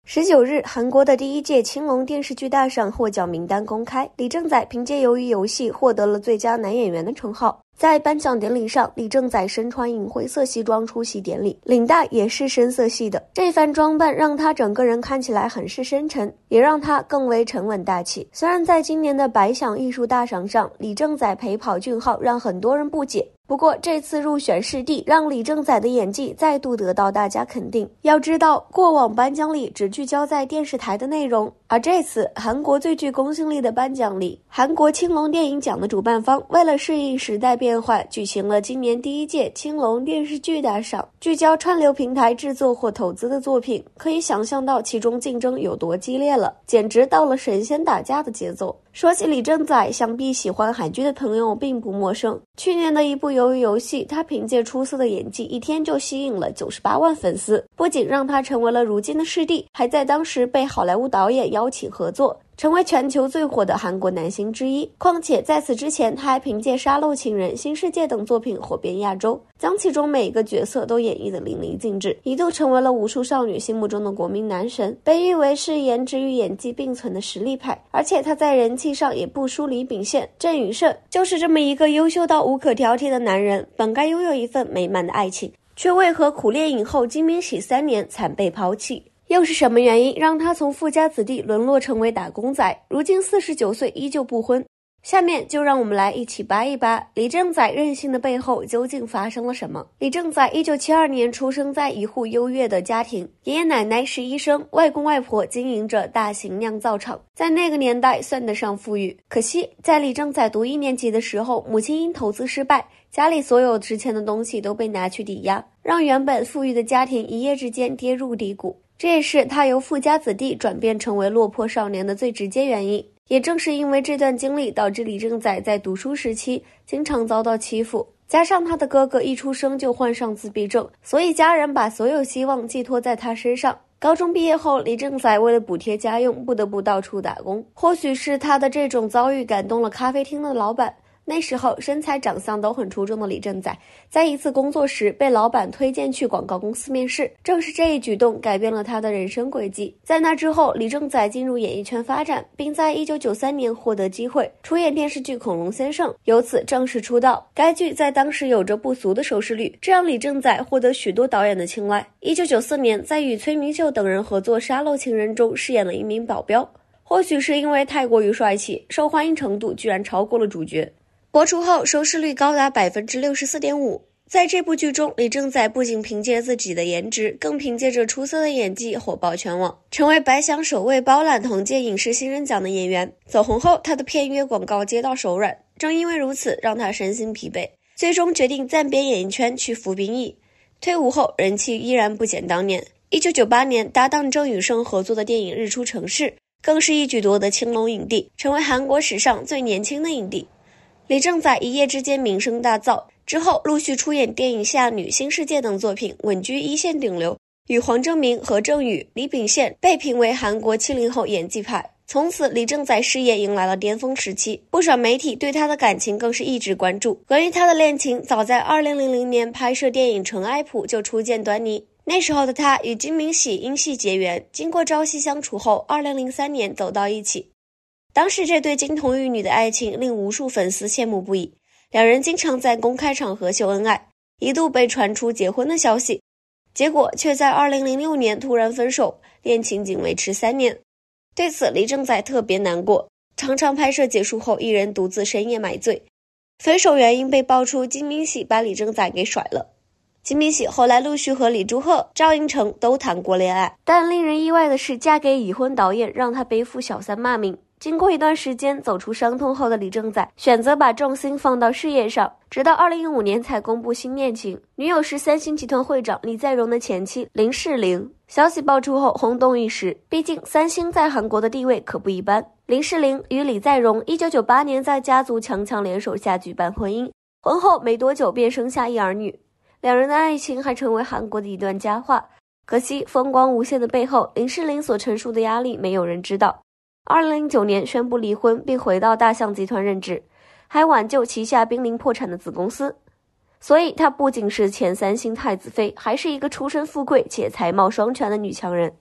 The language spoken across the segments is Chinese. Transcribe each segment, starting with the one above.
19日，韩国的第一届青龙电视剧大赏获奖名单公开，李正宰凭借《鱿鱼游戏》获得了最佳男演员的称号。在颁奖典礼上，李正宰身穿银灰色西装出席典礼，领带也是深色系的。这番装扮让他整个人看起来很是深沉，也让他更为沉稳大气。虽然在今年的百想艺术大赏上，李正宰陪跑俊昊让很多人不解，不过这次入选视帝，让李正宰的演技再度得到大家肯定。要知道，过往颁奖礼只聚焦在电视台的内容，而这次韩国最具公信力的颁奖礼——韩国青龙电影奖的主办方，为了适应时代变换，举行了今年第一届青龙电视剧大赏，聚焦串流平台制作或投资的作品，可以想象到其中竞争有多激烈了，简直到了神仙打架的节奏。说起李正宰，想必喜欢韩剧的朋友并不陌生。去年的一部《鱿鱼游戏》，他凭借出色的演技，一天就吸引了98万粉丝，不仅让他成为了如今的视帝，还在当时被好莱坞导演邀请合作，成为全球最火的韩国男星之一。况且在此之前，他还凭借《沙漏情人》《新世界》等作品火遍亚洲，将其中每一个角色都演绎得淋漓尽致，一度成为了无数少女心目中的国民男神，被誉为是颜值与演技并存的实力派。而且他在人气上也不输李秉宪、郑宇盛，就是这么一个优秀到无可挑剔的男人，本该拥有一份美满的爱情，却为何苦练影后金敏喜3年惨被抛弃？又是什么原因让他从富家子弟沦落成为打工仔，如今49岁依旧不婚？下面就让我们来一起扒一扒李正宰任性的背后究竟发生了什么。李正宰1972年出生在一户优越的家庭，爷爷奶奶是医生，外公外婆经营着大型酿造厂，在那个年代算得上富裕。可惜在李正宰读1年级的时候，母亲因投资失败，家里所有值钱的东西都被拿去抵押，让原本富裕的家庭一夜之间跌入低谷。这也是他由富家子弟转变成为落魄少年的最直接原因。也正是因为这段经历，导致李正宰在读书时期经常遭到欺负，加上他的哥哥一出生就患上自闭症，所以家人把所有希望寄托在他身上。高中毕业后，李正宰为了补贴家用，不得不到处打工。或许是他的这种遭遇感动了咖啡厅的老板，那时候身材长相都很出众的李正宰，在一次工作时被老板推荐去广告公司面试，正是这一举动改变了他的人生轨迹。在那之后，李正宰进入演艺圈发展，并在1993年获得机会出演电视剧《恐龙先生》，由此正式出道。该剧在当时有着不俗的收视率，这让李正宰获得许多导演的青睐。1994年，在与崔明秀等人合作《沙漏情人》中饰演了一名保镖，或许是因为太过于帅气，受欢迎程度居然超过了主角。播出后收视率高达 64.5%。 在这部剧中，李正宰不仅凭借自己的颜值，更凭借着出色的演技火爆全网，成为百想首位包揽同届影视新人奖的演员。走红后，他的片约广告接到手软，正因为如此，让他身心疲惫，最终决定暂别演艺圈去服兵役。退伍后，人气依然不减当年。1998年搭档郑宇盛合作的电影《日出城市》更是一举夺得青龙影帝，成为韩国史上最年轻的影帝。李正宰一夜之间名声大噪，之后陆续出演电影《夏女》《新世界》等作品，稳居一线顶流，与黄正明、何正宇、李秉宪被评为韩国70后演技派。从此，李正宰事业迎来了巅峰时期，不少媒体对他的感情更是一直关注。关于他的恋情，早在2000年拍摄电影《陈爱普》就初见端倪。那时候的他与金敏喜因戏结缘，经过朝夕相处后，2003年走到一起。当时这对金童玉女的爱情令无数粉丝羡慕不已，两人经常在公开场合秀恩爱，一度被传出结婚的消息，结果却在2006年突然分手，恋情仅维持3年。对此，李正宰特别难过，常常拍摄结束后一人独自深夜买醉。分手原因被爆出金敏喜把李正宰给甩了。金敏喜后来陆续和李柱赫、赵寅成都谈过恋爱，但令人意外的是，嫁给已婚导演让他背负小三骂名。经过一段时间走出伤痛后的李正宰选择把重心放到事业上，直到2015年才公布新恋情，女友是三星集团会长李在镕的前妻林世玲。消息爆出后轰动一时，毕竟三星在韩国的地位可不一般。林世玲与李在镕1998年在家族强强联手下举办婚姻，婚后没多久便生下一儿女，两人的爱情还成为韩国的一段佳话。可惜风光无限的背后，林世玲所承受的压力没有人知道。2009年宣布离婚，并回到大象集团任职，还挽救旗下濒临破产的子公司。所以她不仅是前三星太子妃，还是一个出身富贵且才貌双全的女强人。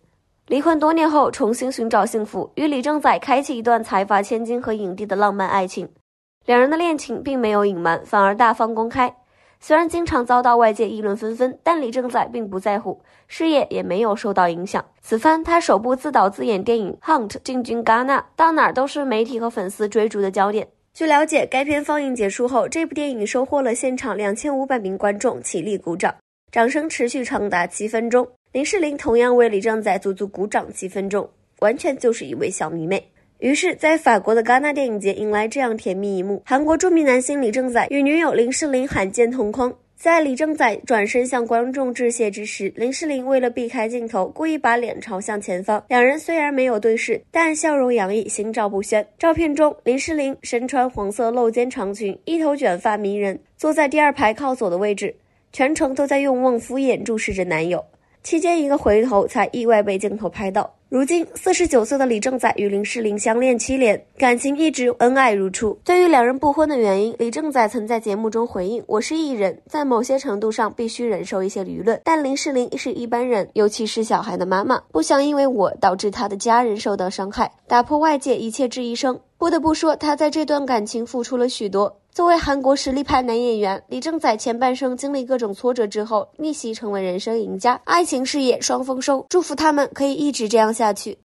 离婚多年后重新寻找幸福，与李正宰开启一段财阀千金和影帝的浪漫爱情。两人的恋情并没有隐瞒，反而大方公开。虽然经常遭到外界议论纷纷，但李正宰并不在乎，事业也没有受到影响。此番他首部自导自演电影《Hunt》进军戛纳，到哪儿都是媒体和粉丝追逐的焦点。据了解，该片放映结束后，这部电影收获了现场2500名观众起立鼓掌，掌声持续长达7分钟。林世玲同样为李正宰足足鼓掌7分钟，完全就是一位小迷妹。于是，在法国的戛纳电影节迎来这样甜蜜一幕：韩国著名男星李正宰与女友林世玲罕见同框。在李正宰转身向观众致谢之时，林世玲为了避开镜头，故意把脸朝向前方。两人虽然没有对视，但笑容洋溢，心照不宣。照片中，林世玲身穿黄色露肩长裙，一头卷发迷人，坐在第2排靠左的位置，全程都在用望敷衍注视着男友。期间一个回头，才意外被镜头拍到。如今49岁的李正宰与林世玲相恋7年，感情一直恩爱如初。对于两人不婚的原因，李正宰曾在节目中回应：“我是艺人，在某些程度上必须忍受一些舆论，但林世玲是一般人，尤其是小孩的妈妈，不想因为我导致她的家人受到伤害，打破外界一切质疑声。”不得不说，他在这段感情付出了许多。作为韩国实力派男演员，李正宰前半生经历各种挫折之后，逆袭成为人生赢家，爱情事业双丰收，祝福他们可以一直这样下去。